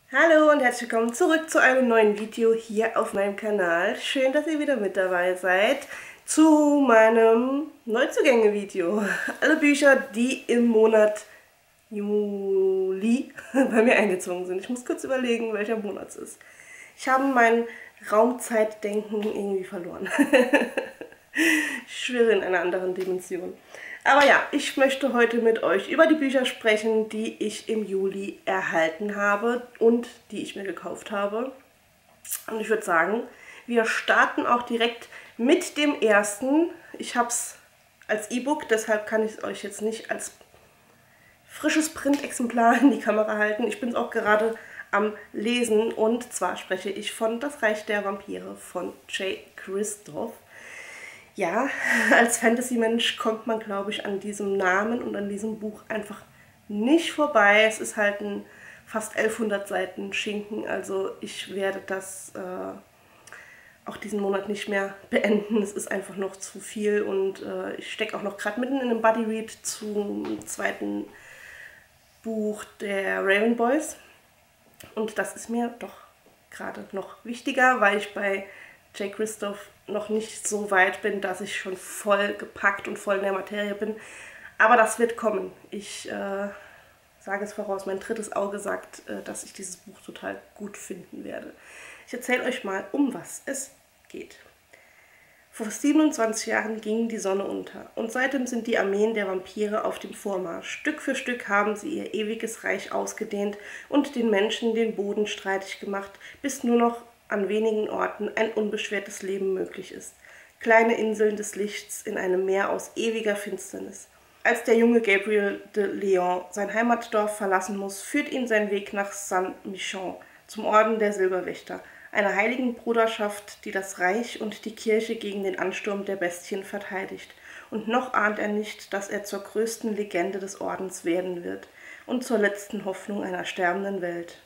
Hallo und herzlich willkommen zurück zu einem neuen Video hier auf meinem Kanal. Schön, dass ihr wieder mit dabei seid zu meinem Neuzugänge-Video. Alle Bücher, die im Monat Juli bei mir eingezogen sind. Ich muss kurz überlegen, welcher Monat es ist. Ich habe mein Raumzeitdenken irgendwie verloren. Ich schwirre in einer anderen Dimension. Aber ja, ich möchte heute mit euch über die Bücher sprechen, die ich im Juli erhalten habe und die ich mir gekauft habe. Und ich würde sagen, wir starten auch direkt mit dem ersten. Ich habe es als E-Book, deshalb kann ich es euch jetzt nicht als frisches Printexemplar in die Kamera halten. Ich bin es auch gerade am Lesen und zwar spreche ich von Das Reich der Vampire von Jay Kristoff. Ja, als Fantasy-Mensch kommt man, glaube ich, an diesem Namen und an diesem Buch einfach nicht vorbei. Es ist halt ein fast 1100 Seiten Schinken, also ich werde das auch diesen Monat nicht mehr beenden. Es ist einfach noch zu viel und ich stecke auch noch gerade mitten in einem Buddy-Read zum zweiten Buch der Raven Boys. Und das ist mir doch gerade noch wichtiger, weil ich bei Jay Kristoff noch nicht so weit bin, dass ich schon voll gepackt und voll in der Materie bin. Aber das wird kommen. Ich sage es voraus, mein drittes Auge sagt, dass ich dieses Buch total gut finden werde. Ich erzähle euch mal, um was es geht. Vor 27 Jahren ging die Sonne unter und seitdem sind die Armeen der Vampire auf dem Vormarsch. Stück für Stück haben sie ihr ewiges Reich ausgedehnt und den Menschen den Boden streitig gemacht, bis nur noch an wenigen Orten ein unbeschwertes Leben möglich ist. Kleine Inseln des Lichts in einem Meer aus ewiger Finsternis. Als der junge Gabriel de Leon sein Heimatdorf verlassen muss, führt ihn sein Weg nach Saint-Michon, zum Orden der Silberwächter, einer heiligen Bruderschaft, die das Reich und die Kirche gegen den Ansturm der Bestien verteidigt. Und noch ahnt er nicht, dass er zur größten Legende des Ordens werden wird und zur letzten Hoffnung einer sterbenden Welt.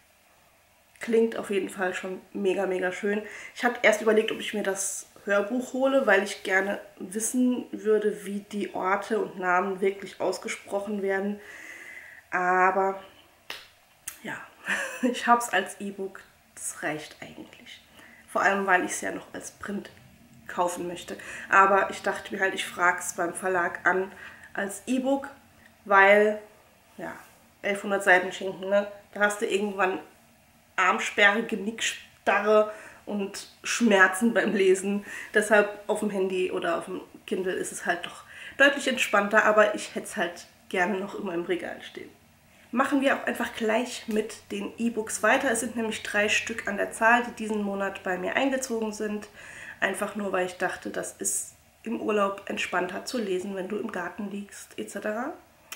Klingt auf jeden Fall schon mega, mega schön. Ich hatte erst überlegt, ob ich mir das Hörbuch hole, weil ich gerne wissen würde, wie die Orte und Namen wirklich ausgesprochen werden. Aber ja, ich habe es als E-Book. Das reicht eigentlich. Vor allem, weil ich es ja noch als Print kaufen möchte. Aber ich dachte mir halt, ich frage es beim Verlag an als E-Book, weil, ja, 1100 Seiten Schinken, ne? Da hast du irgendwann Armsperre, Genickstarre und Schmerzen beim Lesen. Deshalb auf dem Handy oder auf dem Kindle ist es halt doch deutlich entspannter, aber ich hätte es halt gerne noch immer im Regal stehen. Machen wir auch einfach gleich mit den E-Books weiter. Es sind nämlich 3 Stück an der Zahl, die diesen Monat bei mir eingezogen sind. Einfach nur, weil ich dachte, das ist im Urlaub entspannter zu lesen, wenn du im Garten liegst, etc.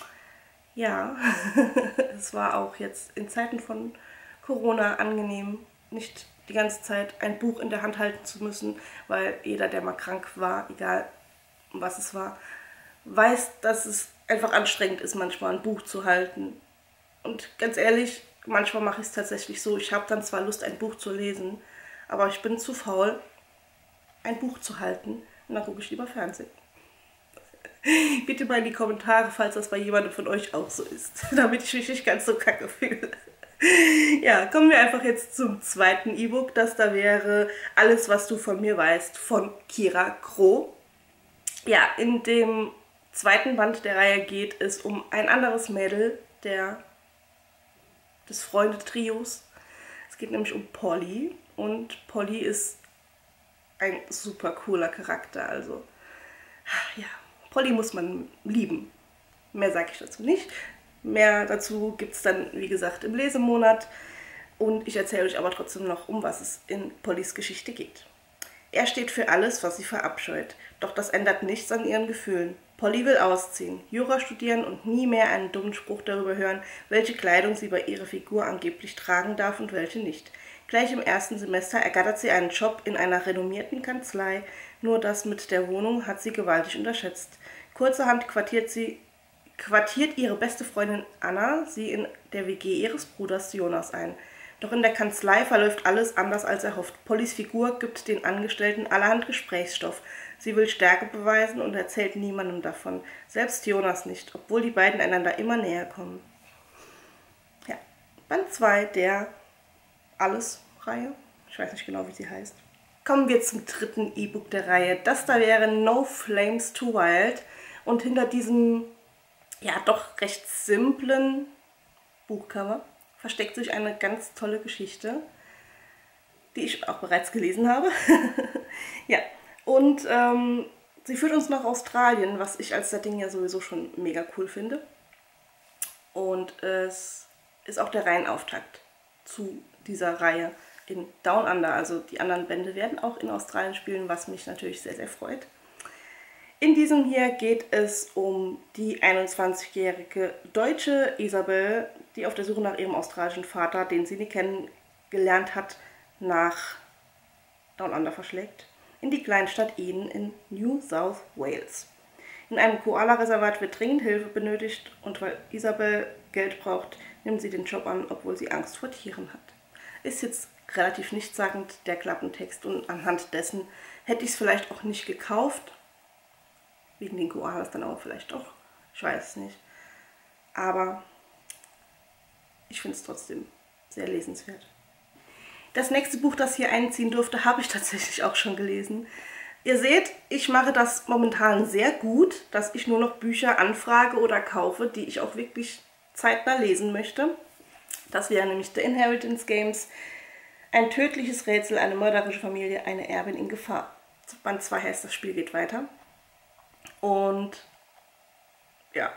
Ja, es war auch jetzt in Zeiten von Corona angenehm, nicht die ganze Zeit ein Buch in der Hand halten zu müssen, weil jeder, der mal krank war, egal was es war, weiß, dass es einfach anstrengend ist, manchmal ein Buch zu halten. Und ganz ehrlich, manchmal mache ich es tatsächlich so, ich habe dann zwar Lust, ein Buch zu lesen, aber ich bin zu faul, ein Buch zu halten und dann gucke ich lieber Fernsehen. Bitte mal in die Kommentare, falls das bei jemandem von euch auch so ist, damit ich mich nicht ganz so kacke fühle. Ja, kommen wir einfach jetzt zum zweiten E-Book. Das da wäre Alles, was du von mir weißt, von Kira Kroh. Ja, in dem zweiten Band der Reihe geht es um ein anderes Mädel des Freundetrios. Es geht nämlich um Polly und Polly ist ein super cooler Charakter. Also, ja, Polly muss man lieben. Mehr sage ich dazu nicht. Mehr dazu gibt es dann, wie gesagt, im Lesemonat. Und ich erzähle euch aber trotzdem noch, um was es in Pollys Geschichte geht. Er steht für alles, was sie verabscheut. Doch das ändert nichts an ihren Gefühlen. Polly will ausziehen, Jura studieren und nie mehr einen dummen Spruch darüber hören, welche Kleidung sie bei ihrer Figur angeblich tragen darf und welche nicht. Gleich im ersten Semester ergattert sie einen Job in einer renommierten Kanzlei, nur das mit der Wohnung hat sie gewaltig unterschätzt. Kurzerhand quartiert ihre beste Freundin Anna sie in der WG ihres Bruders Jonas ein. Doch in der Kanzlei verläuft alles anders als erhofft. Pollys Figur gibt den Angestellten allerhand Gesprächsstoff. Sie will Stärke beweisen und erzählt niemandem davon, selbst Jonas nicht, obwohl die beiden einander immer näher kommen. Ja, Band 2 der Alles-Reihe. Ich weiß nicht genau, wie sie heißt. Kommen wir zum dritten E-Book der Reihe. Das da wäre No Flames Too Wild. Und hinter diesem, ja, doch recht simplen Buchcover versteckt sich eine ganz tolle Geschichte, die ich auch bereits gelesen habe. Ja, und sie führt uns nach Australien, was ich als Setting ja sowieso schon mega cool finde. Und es ist auch der Reihenauftakt zu dieser Reihe in Down Under. Also die anderen Bände werden auch in Australien spielen, was mich natürlich sehr, sehr freut. In diesem hier geht es um die 21-jährige deutsche Isabel, die auf der Suche nach ihrem australischen Vater, den sie nie kennengelernt hat, nach Down Under verschlägt, in die Kleinstadt Eden in New South Wales. In einem Koala-Reservat wird dringend Hilfe benötigt und weil Isabel Geld braucht, nimmt sie den Job an, obwohl sie Angst vor Tieren hat. Ist jetzt relativ nichtssagend, der Klappentext, und anhand dessen hätte ich es vielleicht auch nicht gekauft. Wegen den Koalas dann aber vielleicht doch. Ich weiß es nicht. Aber ich finde es trotzdem sehr lesenswert. Das nächste Buch, das hier einziehen durfte, habe ich tatsächlich auch schon gelesen. Ihr seht, ich mache das momentan sehr gut, dass ich nur noch Bücher anfrage oder kaufe, die ich auch wirklich zeitnah lesen möchte. Das wäre nämlich The Inheritance Games. Ein tödliches Rätsel, eine mörderische Familie, eine Erbin in Gefahr. Band 2 heißt, das Spiel geht weiter. Und ja,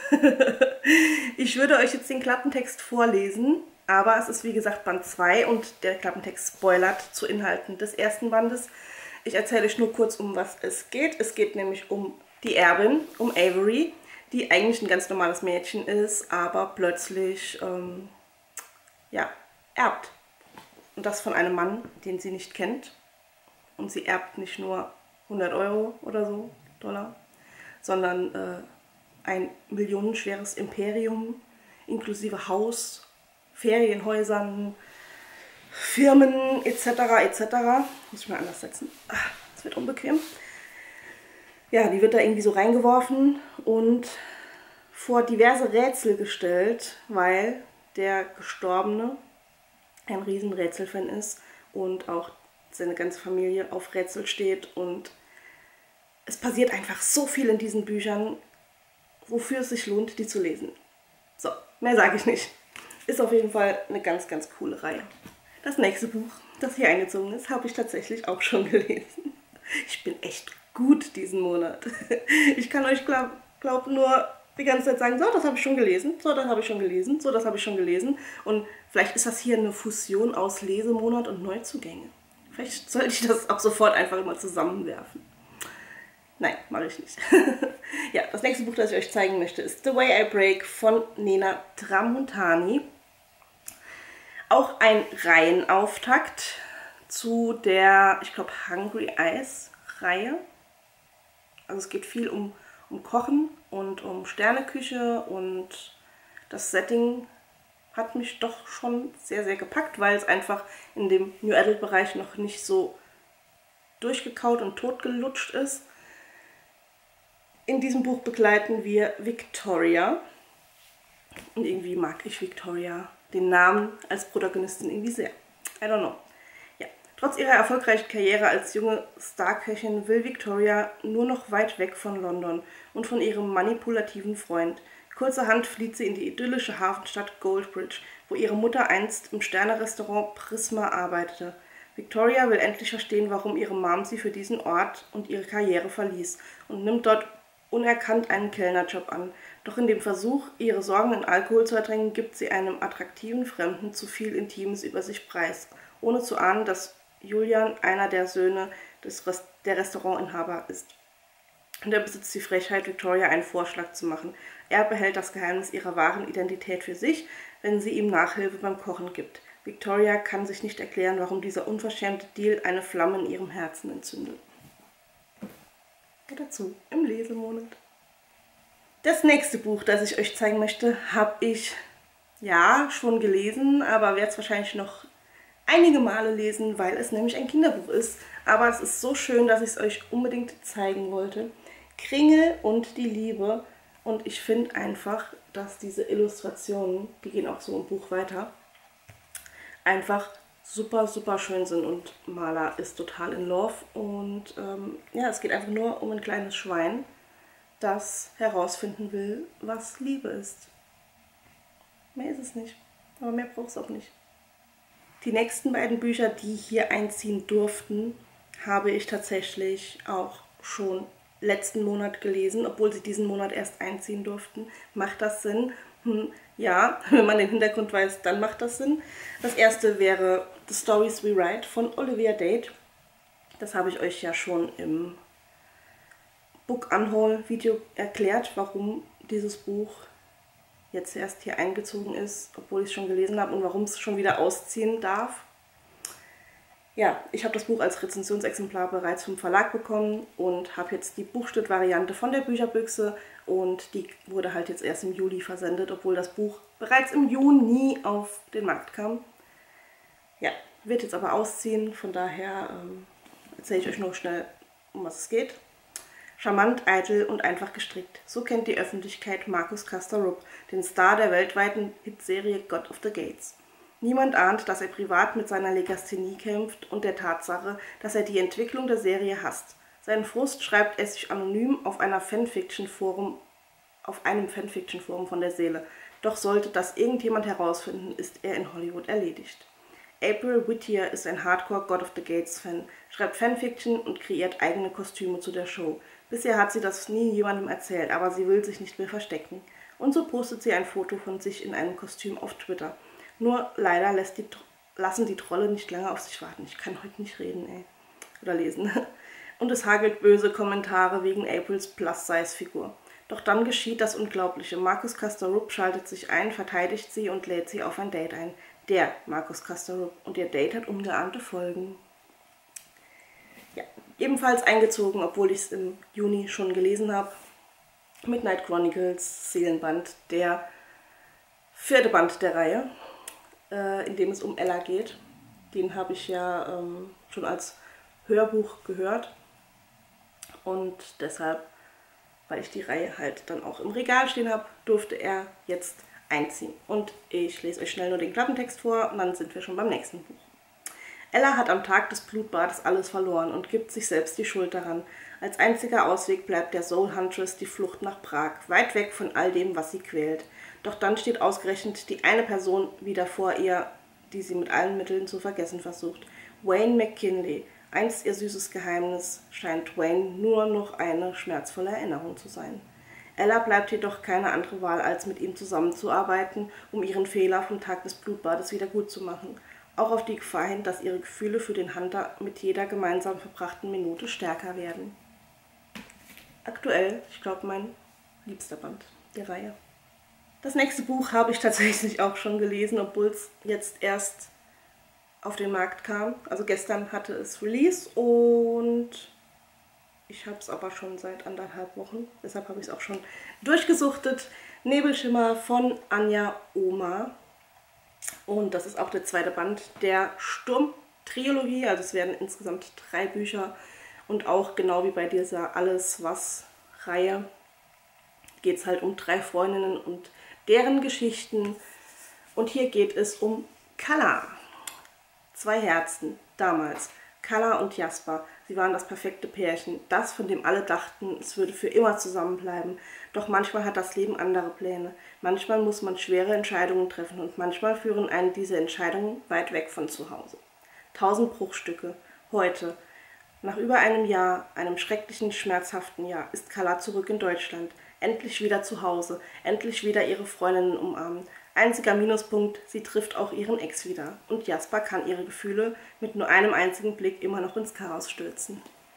ich würde euch jetzt den Klappentext vorlesen, aber es ist wie gesagt Band 2 und der Klappentext spoilert zu Inhalten des ersten Bandes. Ich erzähle euch nur kurz, um was es geht. Es geht nämlich um die Erbin, um Avery, die eigentlich ein ganz normales Mädchen ist, aber plötzlich ja, erbt. Und das von einem Mann, den sie nicht kennt. Und sie erbt nicht nur 100 Euro oder so, Dollar, sondern ein millionenschweres Imperium, inklusive Haus, Ferienhäusern, Firmen etc. etc. Muss ich mal anders setzen. Das wird unbequem. Ja, die wird da irgendwie so reingeworfen und vor diverse Rätsel gestellt, weil der Gestorbene ein riesen Rätselfan ist und auch seine ganze Familie auf Rätsel steht. Und es passiert einfach so viel in diesen Büchern, wofür es sich lohnt, die zu lesen. So, mehr sage ich nicht. Ist auf jeden Fall eine ganz, ganz coole Reihe. Das nächste Buch, das hier eingezogen ist, habe ich tatsächlich auch schon gelesen. Ich bin echt gut diesen Monat. Ich kann euch, glaub nur die ganze Zeit sagen, so, das habe ich schon gelesen, so, das habe ich schon gelesen, so, das habe ich schon gelesen. Und vielleicht ist das hier eine Fusion aus Lesemonat und Neuzugänge. Vielleicht sollte ich das ab sofort einfach immer zusammenwerfen. Nein, mache ich nicht. Ja, das nächste Buch, das ich euch zeigen möchte, ist The Way I Break von Nena Tramontani. Auch ein Reihenauftakt zu der, ich glaube, Hungry Eyes Reihe. Also es geht viel um Kochen und um Sterneküche und das Setting hat mich doch schon sehr, sehr gepackt, weil es einfach in dem New Adult Bereich noch nicht so durchgekaut und totgelutscht ist. In diesem Buch begleiten wir Victoria und irgendwie mag ich Victoria, den Namen als Protagonistin irgendwie sehr. I don't know. Ja. Trotz ihrer erfolgreichen Karriere als junge Starköchin will Victoria nur noch weit weg von London und von ihrem manipulativen Freund. Kurzerhand flieht sie in die idyllische Hafenstadt Goldbridge, wo ihre Mutter einst im Sternerestaurant Prisma arbeitete. Victoria will endlich verstehen, warum ihre Mom sie für diesen Ort und ihre Karriere verließ und nimmt dort unerkannt einen Kellnerjob an. Doch in dem Versuch, ihre Sorgen in Alkohol zu ertränken, gibt sie einem attraktiven Fremden zu viel Intimes über sich preis, ohne zu ahnen, dass Julian einer der Söhne der Restaurantinhaber ist. Und er besitzt die Frechheit, Victoria einen Vorschlag zu machen. Er behält das Geheimnis ihrer wahren Identität für sich, wenn sie ihm Nachhilfe beim Kochen gibt. Victoria kann sich nicht erklären, warum dieser unverschämte Deal eine Flamme in ihrem Herzen entzündet. Dazu im Lesemonat. Das nächste Buch, das ich euch zeigen möchte, habe ich ja schon gelesen, aber werde es wahrscheinlich noch einige Male lesen, weil es nämlich ein Kinderbuch ist. Aber es ist so schön, dass ich es euch unbedingt zeigen wollte. Kringel und die Liebe. Und ich finde einfach, dass diese Illustrationen, die gehen auch so im Buch weiter, einfach super, super schön sind und Marla ist total in Love und ja, es geht einfach nur um ein kleines Schwein, das herausfinden will, was Liebe ist. Mehr ist es nicht, aber mehr braucht es auch nicht. Die nächsten beiden Bücher, die hier einziehen durften, habe ich tatsächlich auch schon letzten Monat gelesen, obwohl sie diesen Monat erst einziehen durften. Macht das Sinn? Ja, wenn man den Hintergrund weiß, dann macht das Sinn. Das erste wäre The Stories We Write von Olivia Dade. Das habe ich euch ja schon im Book Unhaul Video erklärt, warum dieses Buch jetzt erst hier eingezogen ist, obwohl ich es schon gelesen habe und warum es schon wieder ausziehen darf. Ja, ich habe das Buch als Rezensionsexemplar bereits vom Verlag bekommen und habe jetzt die Buchstabenvariante von der Bücherbüchse und die wurde halt jetzt erst im Juli versendet, obwohl das Buch bereits im Juni auf den Markt kam. Ja, wird jetzt aber ausziehen, von daher erzähle ich euch nur schnell, um was es geht. Charmant, eitel und einfach gestrickt. So kennt die Öffentlichkeit Marcus Castor-Rupp, den Star der weltweiten Hitserie God of the Gates. Niemand ahnt, dass er privat mit seiner Legasthenie kämpft und der Tatsache, dass er die Entwicklung der Serie hasst. Seinen Frust schreibt er sich anonym auf einem Fanfiction-Forum von der Seele. Doch sollte das irgendjemand herausfinden, ist er in Hollywood erledigt. April Whittier ist ein Hardcore God of the Gates-Fan, schreibt Fanfiction und kreiert eigene Kostüme zu der Show. Bisher hat sie das nie jemandem erzählt, aber sie will sich nicht mehr verstecken. Und so postet sie ein Foto von sich in einem Kostüm auf Twitter. Nur leider lassen die Trolle nicht lange auf sich warten. Ich kann heute nicht reden, ey. Oder lesen. Und es hagelt böse Kommentare wegen Aprils Plus-Size-Figur. Doch dann geschieht das Unglaubliche. Marcus Castor-Rupp schaltet sich ein, verteidigt sie und lädt sie auf ein Date ein. Der Marcus Castor-Rupp. Und ihr Date hat ungeahnte Folgen. Ja, ebenfalls eingezogen, obwohl ich es im Juni schon gelesen habe. Midnight Chronicles, Seelenband, der 4. Band der Reihe, in dem es um Ella geht. Den habe ich ja schon als Hörbuch gehört. Und deshalb, weil ich die Reihe halt dann auch im Regal stehen habe, durfte er jetzt einziehen. Und ich lese euch schnell nur den Klappentext vor und dann sind wir schon beim nächsten Buch. Ella hat am Tag des Blutbades alles verloren und gibt sich selbst die Schuld daran. Als einziger Ausweg bleibt der Soul Huntress die Flucht nach Prag, weit weg von all dem, was sie quält. Doch dann steht ausgerechnet die eine Person wieder vor ihr, die sie mit allen Mitteln zu vergessen versucht. Wayne McKinley. Einst ihr süßes Geheimnis, scheint Wayne nur noch eine schmerzvolle Erinnerung zu sein. Ella bleibt jedoch keine andere Wahl, als mit ihm zusammenzuarbeiten, um ihren Fehler vom Tag des Blutbades wieder gut zu machen. Auch auf die Gefahr hin, dass ihre Gefühle für den Hunter mit jeder gemeinsam verbrachten Minute stärker werden. Aktuell, ich glaube, mein liebster Band der Reihe. Das nächste Buch habe ich tatsächlich auch schon gelesen, obwohl es jetzt erst auf den Markt kam. Also gestern hatte es Release und ich habe es aber schon seit 1,5 Wochen. Deshalb habe ich es auch schon durchgesuchtet. Nebelschimmer von Anja Oma. Und das ist auch der 2. Band der Sturm-Trilogie. Also es werden insgesamt 3 Bücher. Und auch genau wie bei dieser Alles-Was-Reihe geht es halt um 3 Freundinnen und deren Geschichten. Und hier geht es um Kala. 2 Herzen, damals. Kala und Jasper. Sie waren das perfekte Pärchen. Das, von dem alle dachten, es würde für immer zusammenbleiben. Doch manchmal hat das Leben andere Pläne. Manchmal muss man schwere Entscheidungen treffen und manchmal führen einen diese Entscheidungen weit weg von zu Hause. 1000 Bruchstücke. Heute. Nach über einem Jahr, einem schrecklichen, schmerzhaften Jahr, ist Kala zurück in Deutschland. Endlich wieder zu Hause. Endlich wieder ihre Freundinnen umarmen. Einziger Minuspunkt, sie trifft auch ihren Ex wieder. Und Jasper kann ihre Gefühle mit nur einem einzigen Blick immer noch ins Chaos stürzen.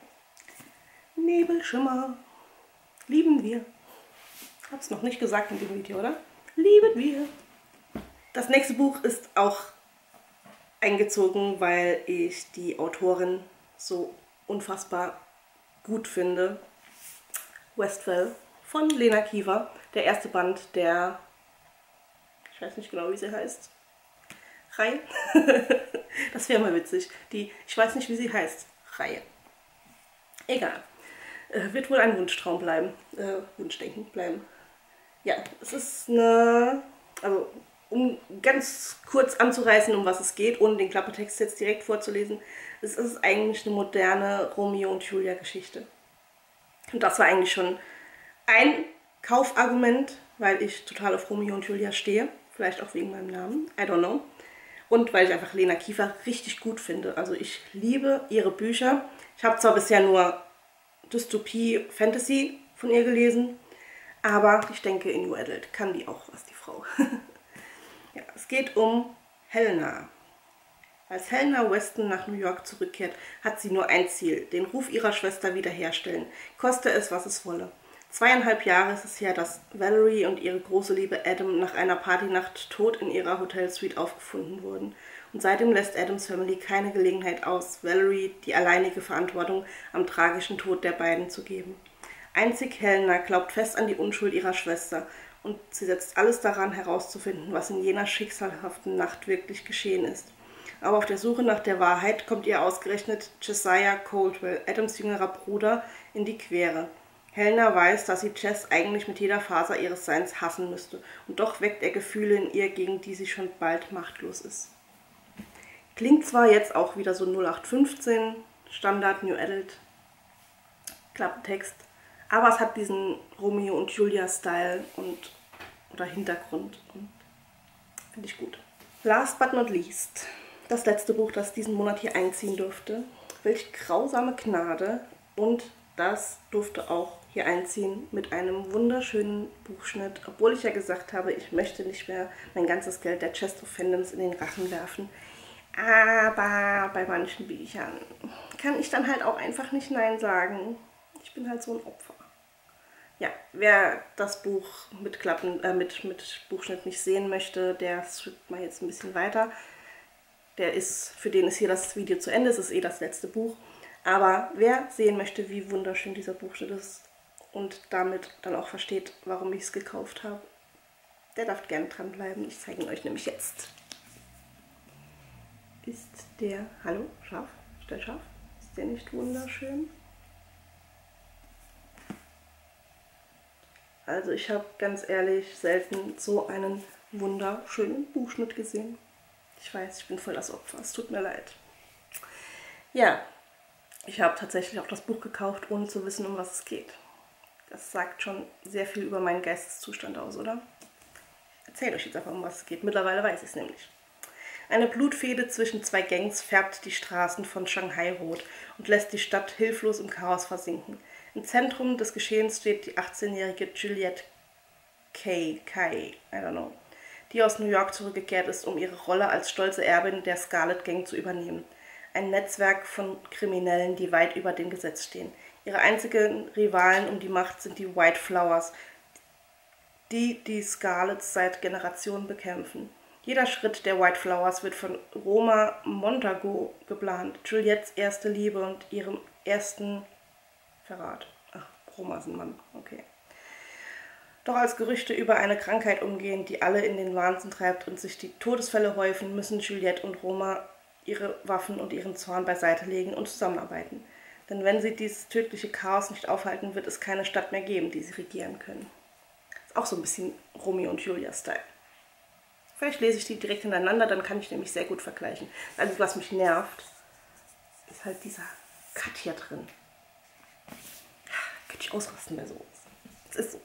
Nebelschimmer. Lieben wir. Hab's noch nicht gesagt in dem Video, oder? Lieben wir. Das nächste Buch ist auch eingezogen, weil ich die Autorin so unfassbar gut finde. Westphal von Lena Kiefer. Der 1. Band der, ich weiß nicht genau, wie sie heißt, Reihe. Das wäre mal witzig. Die, ich weiß nicht, wie sie heißt, Reihe. Egal. Wird wohl ein Wunschtraum bleiben. Wunschdenken bleiben. Ja, es ist eine, also um ganz kurz anzureißen, um was es geht, ohne den Klappentext jetzt direkt vorzulesen. Es ist eigentlich eine moderne Romeo und Julia Geschichte. Und das war eigentlich schon ein Kaufargument, weil ich total auf Romeo und Julia stehe. Vielleicht auch wegen meinem Namen, I don't know. Und weil ich einfach Lena Kiefer richtig gut finde. Also ich liebe ihre Bücher. Ich habe zwar bisher nur Dystopie, Fantasy von ihr gelesen, aber ich denke, in New Adult kann die auch was, die Frau. Ja, es geht um Helena. Als Helena Weston nach New York zurückkehrt, hat sie nur ein Ziel, den Ruf ihrer Schwester wiederherstellen, koste es, was es wolle. 2,5 Jahre ist es her, dass Valerie und ihre große Liebe Adam nach einer Partynacht tot in ihrer Hotelsuite aufgefunden wurden. Und seitdem lässt Adams Family keine Gelegenheit aus, Valerie die alleinige Verantwortung am tragischen Tod der beiden zu geben. Einzig Helena glaubt fest an die Unschuld ihrer Schwester und sie setzt alles daran, herauszufinden, was in jener schicksalhaften Nacht wirklich geschehen ist. Aber auf der Suche nach der Wahrheit kommt ihr ausgerechnet Josiah Coldwell, Adams jüngerer Bruder, in die Quere. Helena weiß, dass sie Jess eigentlich mit jeder Faser ihres Seins hassen müsste, und doch weckt er Gefühle in ihr, gegen die sie schon bald machtlos ist. Klingt zwar jetzt auch wieder so 0815, Standard New Adult Klappentext, aber es hat diesen Romeo und Julia Style oder Hintergrund und finde ich gut. Last but not least, das letzte Buch, das diesen Monat hier einziehen durfte. Welch grausame Gnade, und das durfte auch hier einziehen mit einem wunderschönen Buchschnitt, obwohl ich ja gesagt habe, ich möchte nicht mehr mein ganzes Geld der Chest of Fandoms in den Rachen werfen. Aber bei manchen Büchern kann ich dann halt auch einfach nicht Nein sagen. Ich bin halt so ein Opfer. Ja, wer das Buch mit Buchschnitt nicht sehen möchte, der swippt mal jetzt ein bisschen weiter. Für den ist hier das Video zu Ende, es ist eh das letzte Buch. Aber wer sehen möchte, wie wunderschön dieser Buchschnitt ist und damit dann auch versteht, warum ich es gekauft habe, der darf gerne dranbleiben. Ich zeige ihn euch nämlich jetzt. Ist der... Hallo? Scharf? Ist der scharf? Ist der nicht wunderschön? Also ich habe ganz ehrlich selten so einen wunderschönen Buchschnitt gesehen. Ich weiß, ich bin voll das Opfer. Es tut mir leid. Ja, ich habe tatsächlich auch das Buch gekauft, ohne zu wissen, um was es geht. Das sagt schon sehr viel über meinen Geisteszustand aus, oder? Ich erzähle euch jetzt einfach, um was es geht. Mittlerweile weiß ich es nämlich. Eine Blutfehde zwischen zwei Gangs färbt die Straßen von Shanghai rot und lässt die Stadt hilflos im Chaos versinken. Im Zentrum des Geschehens steht die 18-jährige Juliette Kai, I don't know, die aus New York zurückgekehrt ist, um ihre Rolle als stolze Erbin der Scarlet Gang zu übernehmen. Ein Netzwerk von Kriminellen, die weit über dem Gesetz stehen. Ihre einzigen Rivalen um die Macht sind die White Flowers, die Scarlets seit Generationen bekämpfen. Jeder Schritt der White Flowers wird von Roma Montagu geplant, Juliettes erste Liebe und ihrem ersten Verrat. Ach, Roma ist ein Mann, okay. Doch als Gerüchte über eine Krankheit umgehen, die alle in den Wahnsinn treibt und sich die Todesfälle häufen, müssen Juliette und Roma ihre Waffen und ihren Zorn beiseite legen und zusammenarbeiten. Denn wenn sie dieses tödliche Chaos nicht aufhalten, wird es keine Stadt mehr geben, die sie regieren können. Ist auch so ein bisschen Romeo und Julia-Style. Vielleicht lese ich die direkt hintereinander, dann kann ich nämlich sehr gut vergleichen. Also was mich nervt, ist halt dieser Cut hier drin. Könnte ich ausrasten bei sowas. Es ist so.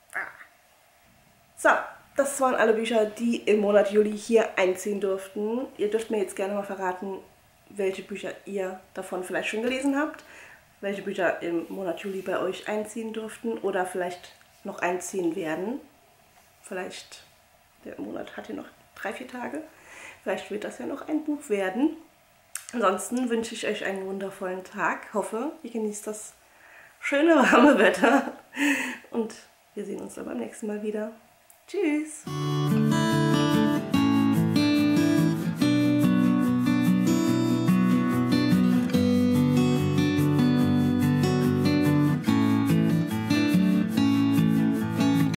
So, das waren alle Bücher, die im Monat Juli hier einziehen durften. Ihr dürft mir jetzt gerne mal verraten, welche Bücher ihr davon vielleicht schon gelesen habt, welche Bücher im Monat Juli bei euch einziehen durften oder vielleicht noch einziehen werden. Vielleicht, der Monat hat ja noch 3-4 Tage, vielleicht wird das ja noch ein Buch werden. Ansonsten wünsche ich euch einen wundervollen Tag, hoffe, ihr genießt das schöne, warme Wetter und wir sehen uns dann beim nächsten Mal wieder. Tschüss!